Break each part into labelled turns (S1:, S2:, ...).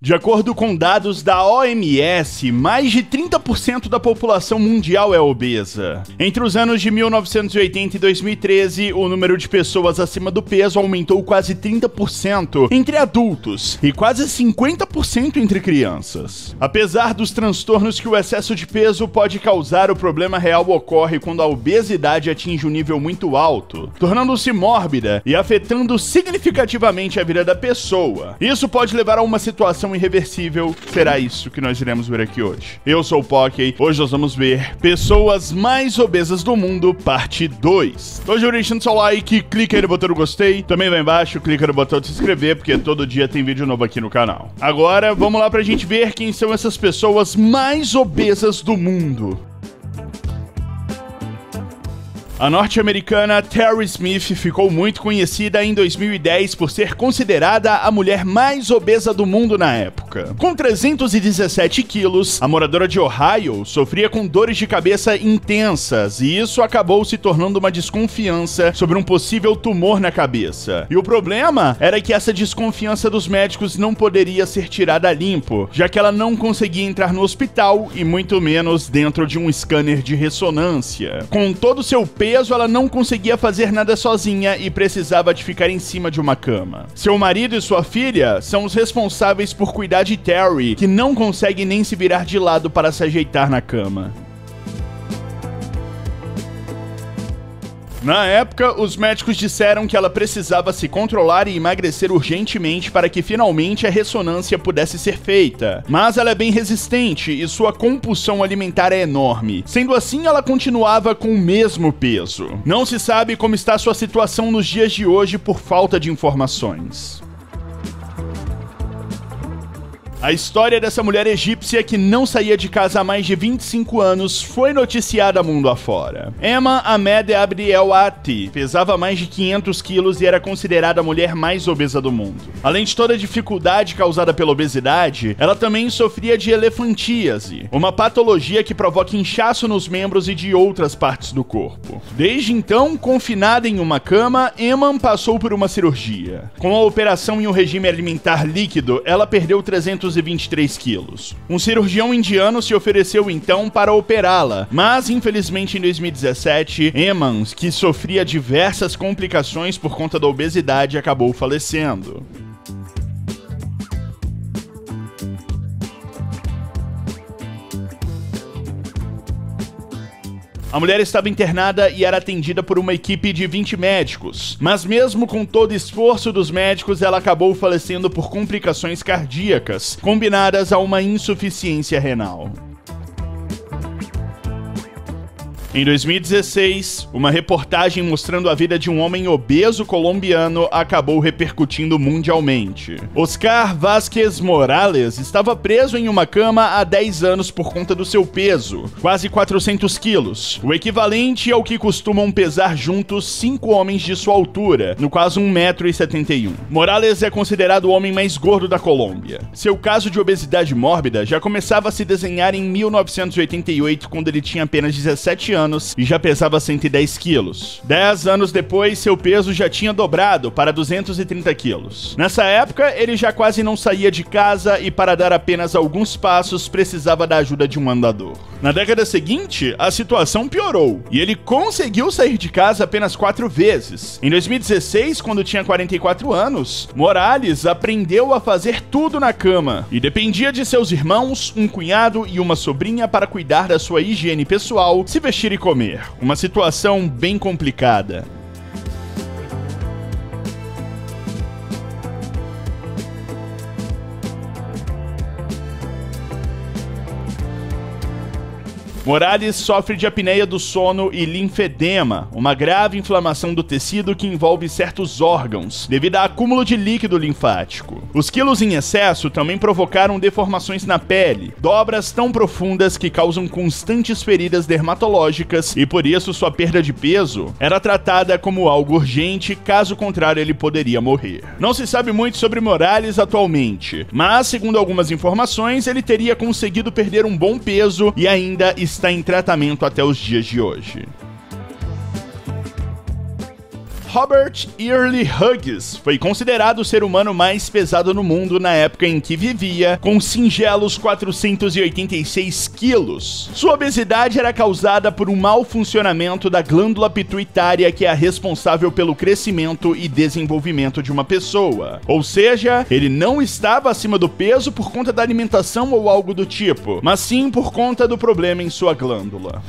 S1: De acordo com dados da OMS, mais de 30% da população mundial é obesa. Entre os anos de 1980 e 2013, o número de pessoas acima do peso aumentou quase 30% entre adultos e quase 50% entre crianças. Apesar dos transtornos que o excesso de peso pode causar, o problema real ocorre quando a obesidade atinge um nível muito alto, tornando-se mórbida e afetando significativamente a vida da pessoa. Isso pode levar a uma situação irreversível. Será isso que nós iremos ver aqui hoje. Eu sou o Poké, hoje nós vamos ver Pessoas Mais Obesas do Mundo, parte 2. Hoje deixando seu like, clica aí no botão do gostei, também vai embaixo, clica no botão de se inscrever, porque todo dia tem vídeo novo aqui no canal. Agora, vamos lá pra gente ver quem são essas pessoas mais obesas do mundo. A norte-americana Terry Smith ficou muito conhecida em 2010 por ser considerada a mulher mais obesa do mundo na época. Com 317 quilos, a moradora de Ohio sofria com dores de cabeça intensas e isso acabou se tornando uma desconfiança sobre um possível tumor na cabeça. E o problema era que essa desconfiança dos médicos não poderia ser tirada a limpo, já que ela não conseguia entrar no hospital e muito menos dentro de um scanner de ressonância. Com todo o seu peso, ela não conseguia fazer nada sozinha e precisava de ficar em cima de uma cama. Seu marido e sua filha são os responsáveis por cuidar de Terry, que não consegue nem se virar de lado para se ajeitar na cama. Na época, os médicos disseram que ela precisava se controlar e emagrecer urgentemente para que finalmente a ressonância pudesse ser feita. Mas ela é bem resistente e sua compulsão alimentar é enorme. Sendo assim, ela continuava com o mesmo peso. Não se sabe como está sua situação nos dias de hoje por falta de informações. A história dessa mulher egípcia que não saía de casa há mais de 25 anos foi noticiada mundo afora. Emma Ahmed Abdi El Ati pesava mais de 500 quilos e era considerada a mulher mais obesa do mundo. Além de toda a dificuldade causada pela obesidade, ela também sofria de elefantíase, uma patologia que provoca inchaço nos membros e de outras partes do corpo. Desde então, confinada em uma cama, Emma passou por uma cirurgia. Com a operação e um regime alimentar líquido, ela perdeu 323 quilos. Um cirurgião indiano se ofereceu então para operá-la, mas infelizmente em 2017, Emma, que sofria diversas complicações por conta da obesidade, acabou falecendo. A mulher estava internada e era atendida por uma equipe de 20 médicos, mas mesmo com todo o esforço dos médicos, ela acabou falecendo por complicações cardíacas, combinadas a uma insuficiência renal. Em 2016, uma reportagem mostrando a vida de um homem obeso colombiano acabou repercutindo mundialmente. Oscar Vázquez Morales estava preso em uma cama há 10 anos por conta do seu peso, quase 400 quilos, o equivalente ao que costumam pesar juntos 5 homens de sua altura, no caso 1,71 m. Morales é considerado o homem mais gordo da Colômbia. Seu caso de obesidade mórbida já começava a se desenhar em 1988, quando ele tinha apenas 17 anos e já pesava 110 quilos. 10 anos depois, seu peso já tinha dobrado para 230 quilos. Nessa época, ele já quase não saía de casa e para dar apenas alguns passos precisava da ajuda de um andador. Na década seguinte, a situação piorou e ele conseguiu sair de casa apenas 4 vezes. Em 2016, quando tinha 44 anos, Morales aprendeu a fazer tudo na cama e dependia de seus irmãos, um cunhado e uma sobrinha para cuidar da sua higiene pessoal, se vestir e comer. Uma situação bem complicada. Morales sofre de apneia do sono e linfedema, uma grave inflamação do tecido que envolve certos órgãos, devido a acúmulo de líquido linfático. Os quilos em excesso também provocaram deformações na pele, dobras tão profundas que causam constantes feridas dermatológicas e por isso sua perda de peso era tratada como algo urgente, caso contrário ele poderia morrer. Não se sabe muito sobre Morales atualmente, mas segundo algumas informações ele teria conseguido perder um bom peso e ainda está em tratamento até os dias de hoje. Robert Early Hughes foi considerado o ser humano mais pesado no mundo na época em que vivia, com singelos 486 quilos. Sua obesidade era causada por um mau funcionamento da glândula pituitária, que é a responsável pelo crescimento e desenvolvimento de uma pessoa. Ou seja, ele não estava acima do peso por conta da alimentação ou algo do tipo, mas sim por conta do problema em sua glândula.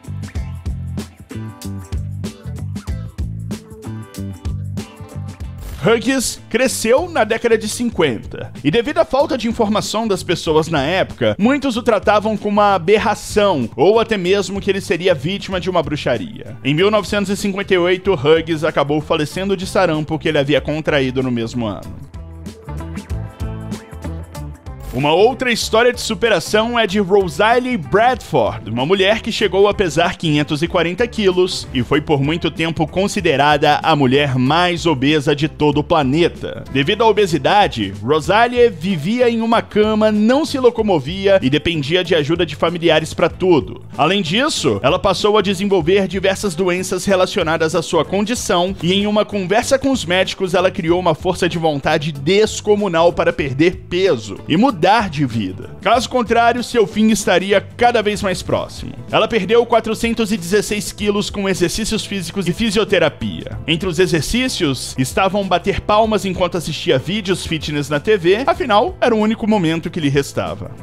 S1: Hughes cresceu na década de 50, e devido à falta de informação das pessoas na época, muitos o tratavam como uma aberração, ou até mesmo que ele seria vítima de uma bruxaria. Em 1958, Hughes acabou falecendo de sarampo que ele havia contraído no mesmo ano. Uma outra história de superação é de Rosalie Bradford, uma mulher que chegou a pesar 540 quilos e foi por muito tempo considerada a mulher mais obesa de todo o planeta. Devido à obesidade, Rosalie vivia em uma cama, não se locomovia e dependia de ajuda de familiares para tudo. Além disso, ela passou a desenvolver diversas doenças relacionadas à sua condição e em uma conversa com os médicos ela criou uma força de vontade descomunal para perder peso e mudar de vida. Caso contrário, seu fim estaria cada vez mais próximo. Ela perdeu 416 quilos com exercícios físicos e fisioterapia. Entre os exercícios estavam bater palmas enquanto assistia vídeos fitness na TV, afinal, era o único momento que lhe restava.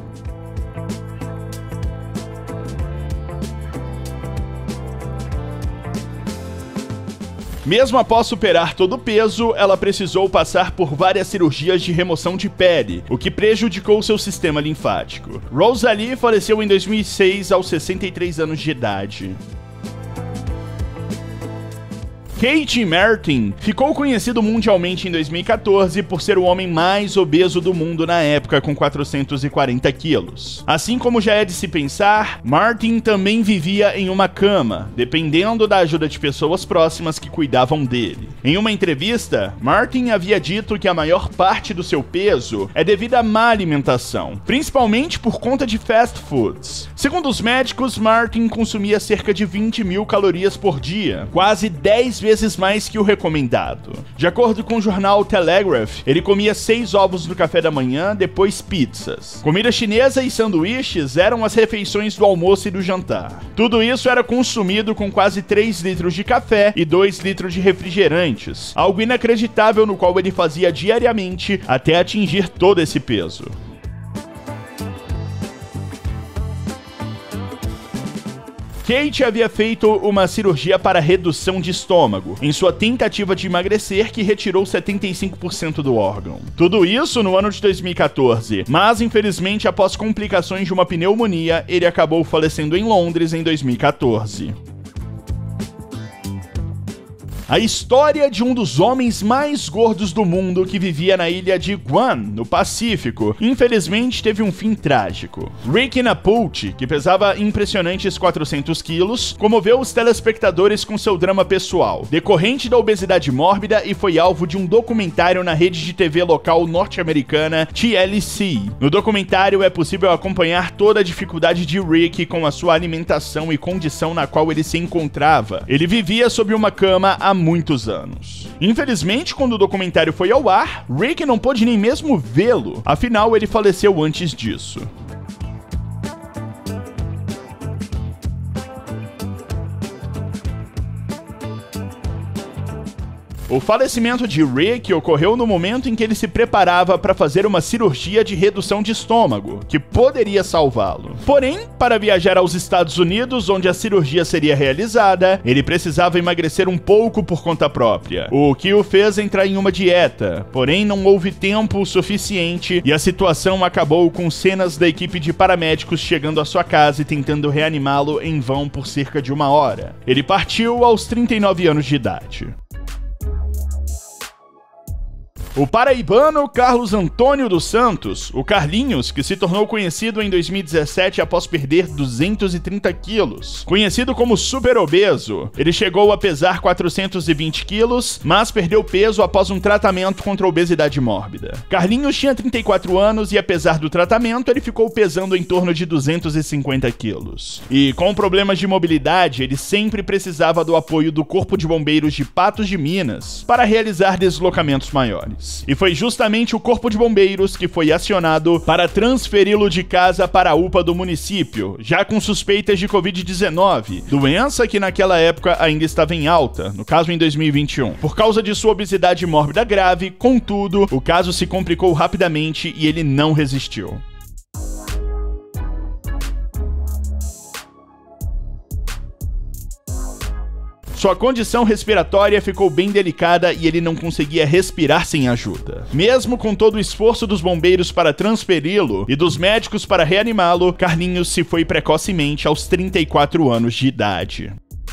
S1: Mesmo após superar todo o peso, ela precisou passar por várias cirurgias de remoção de pele, o que prejudicou seu sistema linfático. Rosalie faleceu em 2006 aos 63 anos de idade. Keith Martin ficou conhecido mundialmente em 2014 por ser o homem mais obeso do mundo na época, com 440 quilos. Assim como já é de se pensar, Martin também vivia em uma cama, dependendo da ajuda de pessoas próximas que cuidavam dele. Em uma entrevista, Martin havia dito que a maior parte do seu peso é devido à má alimentação, principalmente por conta de fast foods. Segundo os médicos, Martin consumia cerca de 20 mil calorias por dia, quase 10 vezes mais que o recomendado. De acordo com o jornal Telegraph, ele comia 6 ovos no café da manhã, depois pizzas. Comida chinesa e sanduíches eram as refeições do almoço e do jantar. Tudo isso era consumido com quase 3 litros de café e 2 litros de refrigerantes, algo inacreditável no qual ele fazia diariamente até atingir todo esse peso. Kate havia feito uma cirurgia para redução de estômago, em sua tentativa de emagrecer, que retirou 75% do órgão. Tudo isso no ano de 2014, mas infelizmente após complicações de uma pneumonia, ele acabou falecendo em Londres em 2014. A história de um dos homens mais gordos do mundo que vivia na ilha de Guam, no Pacífico, infelizmente teve um fim trágico. Rick Napulti, que pesava impressionantes 400 quilos, comoveu os telespectadores com seu drama pessoal, decorrente da obesidade mórbida, e foi alvo de um documentário na rede de TV local norte-americana TLC. No documentário é possível acompanhar toda a dificuldade de Rick com a sua alimentação e condição na qual ele se encontrava. Ele vivia sob uma cama há muitos anos. Infelizmente, quando o documentário foi ao ar, Rick não pôde nem mesmo vê-lo, afinal ele faleceu antes disso. O falecimento de Rick ocorreu no momento em que ele se preparava para fazer uma cirurgia de redução de estômago, que poderia salvá-lo. Porém, para viajar aos Estados Unidos, onde a cirurgia seria realizada, ele precisava emagrecer um pouco por conta própria, o que o fez entrar em uma dieta. Porém, não houve tempo suficiente e a situação acabou com cenas da equipe de paramédicos chegando à sua casa e tentando reanimá-lo em vão por cerca de 1 hora. Ele partiu aos 39 anos de idade. O paraibano Carlos Antônio dos Santos, o Carlinhos, que se tornou conhecido em 2017 após perder 230 quilos. Conhecido como super obeso, ele chegou a pesar 420 quilos, mas perdeu peso após um tratamento contra a obesidade mórbida. Carlinhos tinha 34 anos e, apesar do tratamento, ele ficou pesando em torno de 250 quilos. E com problemas de mobilidade, ele sempre precisava do apoio do Corpo de Bombeiros de Patos de Minas para realizar deslocamentos maiores. E foi justamente o Corpo de Bombeiros que foi acionado para transferi-lo de casa para a UPA do município, já com suspeitas de Covid-19, doença que naquela época ainda estava em alta, no caso em 2021. Por causa de sua obesidade mórbida grave, contudo, o caso se complicou rapidamente e ele não resistiu. Sua condição respiratória ficou bem delicada e ele não conseguia respirar sem ajuda. Mesmo com todo o esforço dos bombeiros para transferi-lo e dos médicos para reanimá-lo, Carlinhos se foi precocemente aos 34 anos de idade.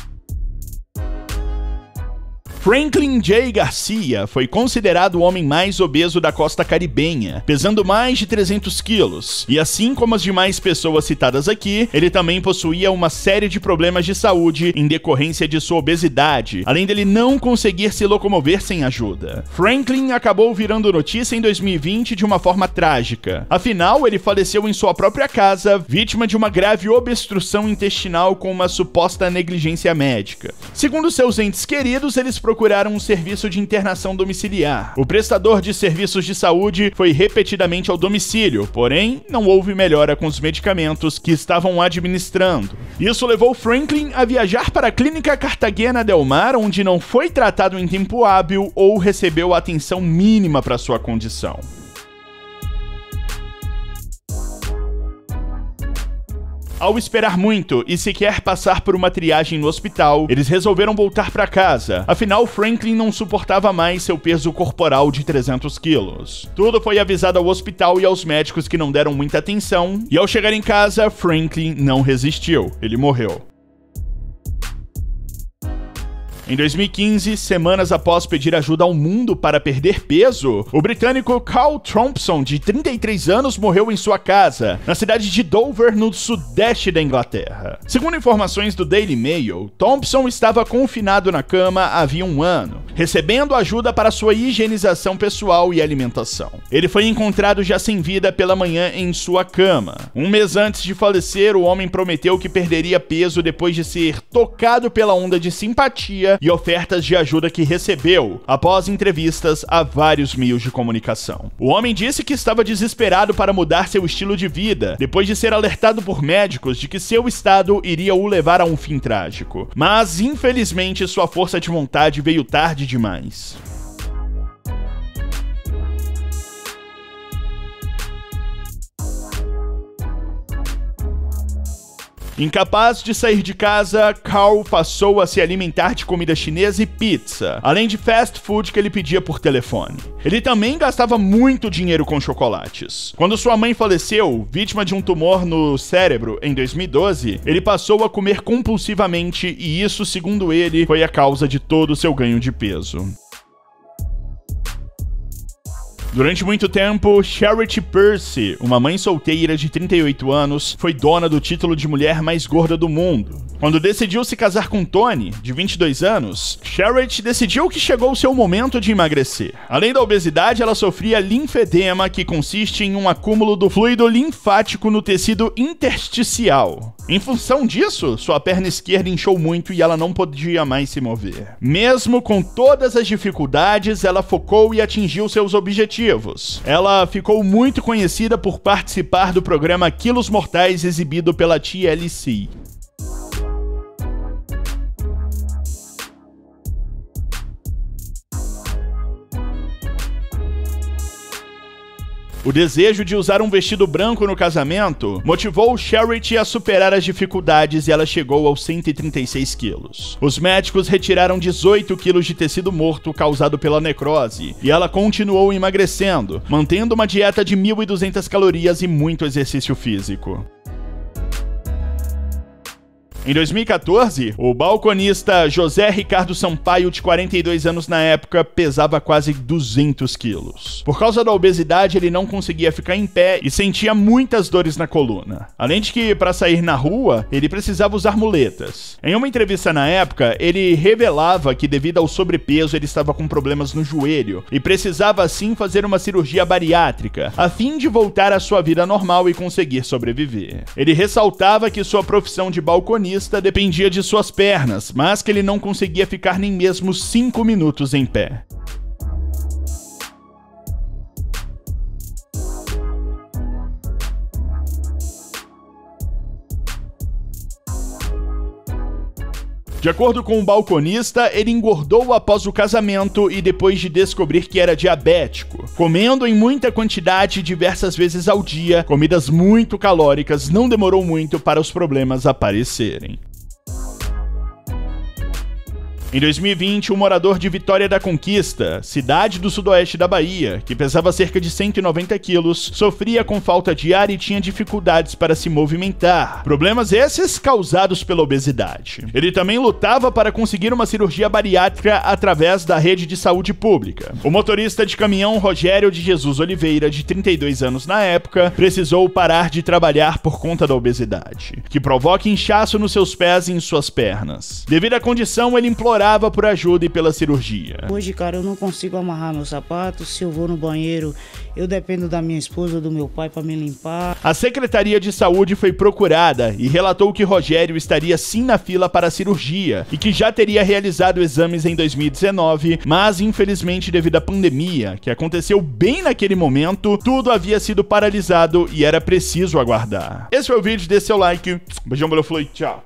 S1: Franklin J. Garcia foi considerado o homem mais obeso da costa caribenha, pesando mais de 300 quilos. E assim como as demais pessoas citadas aqui, ele também possuía uma série de problemas de saúde em decorrência de sua obesidade, além dele não conseguir se locomover sem ajuda. Franklin acabou virando notícia em 2020 de uma forma trágica. Afinal, ele faleceu em sua própria casa, vítima de uma grave obstrução intestinal com uma suposta negligência médica. Segundo seus entes queridos, eles procuraram um serviço de internação domiciliar. O prestador de serviços de saúde foi repetidamente ao domicílio, porém, não houve melhora com os medicamentos que estavam administrando. Isso levou Franklin a viajar para a Clínica Cartagena del Mar, onde não foi tratado em tempo hábil ou recebeu a atenção mínima para sua condição. Ao esperar muito e sequer passar por uma triagem no hospital, eles resolveram voltar para casa. Afinal, Franklin não suportava mais seu peso corporal de 300 quilos. Tudo foi avisado ao hospital e aos médicos, que não deram muita atenção, e ao chegar em casa, Franklin não resistiu. Ele morreu. Em 2015, semanas após pedir ajuda ao mundo para perder peso, o britânico Carl Thompson, de 33 anos, morreu em sua casa, na cidade de Dover, no sudeste da Inglaterra. Segundo informações do Daily Mail, Thompson estava confinado na cama havia um ano, recebendo ajuda para sua higienização pessoal e alimentação. Ele foi encontrado já sem vida pela manhã em sua cama. Um mês antes de falecer, o homem prometeu que perderia peso depois de ser tocado pela onda de simpatia e ofertas de ajuda que recebeu após entrevistas a vários meios de comunicação. O homem disse que estava desesperado para mudar seu estilo de vida, depois de ser alertado por médicos de que seu estado iria o levar a um fim trágico. Mas, infelizmente, sua força de vontade veio tarde demais. Incapaz de sair de casa, Carl passou a se alimentar de comida chinesa e pizza, além de fast food que ele pedia por telefone. Ele também gastava muito dinheiro com chocolates. Quando sua mãe faleceu, vítima de um tumor no cérebro em 2012, ele passou a comer compulsivamente e isso, segundo ele, foi a causa de todo o seu ganho de peso. Durante muito tempo, Charity Percy, uma mãe solteira de 38 anos, foi dona do título de mulher mais gorda do mundo. Quando decidiu se casar com Tony, de 22 anos, Charity decidiu que chegou o seu momento de emagrecer. Além da obesidade, ela sofria linfedema, que consiste em um acúmulo do fluido linfático no tecido intersticial. Em função disso, sua perna esquerda inchou muito e ela não podia mais se mover. Mesmo com todas as dificuldades, ela focou e atingiu seus objetivos. Ela ficou muito conhecida por participar do programa Quilos Mortais exibido pela TLC. O desejo de usar um vestido branco no casamento motivou Charity a superar as dificuldades e ela chegou aos 136 quilos. Os médicos retiraram 18 quilos de tecido morto causado pela necrose e ela continuou emagrecendo, mantendo uma dieta de 1.200 calorias e muito exercício físico. Em 2014, o balconista José Ricardo Sampaio, de 42 anos na época, pesava quase 200 quilos. Por causa da obesidade, ele não conseguia ficar em pé e sentia muitas dores na coluna. Além de que, para sair na rua, ele precisava usar muletas. Em uma entrevista na época, ele revelava que devido ao sobrepeso, ele estava com problemas no joelho e precisava assim fazer uma cirurgia bariátrica, a fim de voltar à sua vida normal e conseguir sobreviver. Ele ressaltava que sua profissão de balconista dependia de suas pernas, mas que ele não conseguia ficar nem mesmo 5 minutos em pé. De acordo com o balconista, ele engordou após o casamento e depois de descobrir que era diabético. Comendo em muita quantidade diversas vezes ao dia, comidas muito calóricas, não demorou muito para os problemas aparecerem. Em 2020, um morador de Vitória da Conquista, cidade do sudoeste da Bahia, que pesava cerca de 190 quilos, sofria com falta de ar e tinha dificuldades para se movimentar. Problemas esses causados pela obesidade. Ele também lutava para conseguir uma cirurgia bariátrica através da rede de saúde pública. O motorista de caminhão Rogério de Jesus Oliveira, de 32 anos na época, precisou parar de trabalhar por conta da obesidade, que provoca inchaço nos seus pés e em suas pernas. Devido à condição, ele implorava por ajuda e pela cirurgia.
S2: Hoje, cara, eu não consigo amarrar meus sapatos. Se eu vou no banheiro, eu dependo da minha esposa ou do meu pai para me limpar.
S1: A Secretaria de Saúde foi procurada e relatou que Rogério estaria sim na fila para a cirurgia e que já teria realizado exames em 2019, mas infelizmente devido à pandemia, que aconteceu bem naquele momento, tudo havia sido paralisado e era preciso aguardar. Esse foi o vídeo, dê seu like, beijão, valeu, falou e tchau.